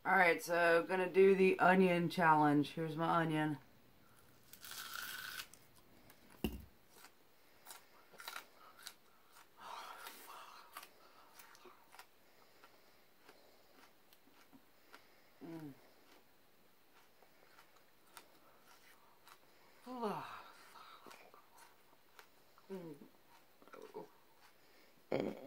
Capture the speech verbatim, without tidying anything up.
Alright, so gonna do the onion challenge. Here's my onion. Mm. Mm.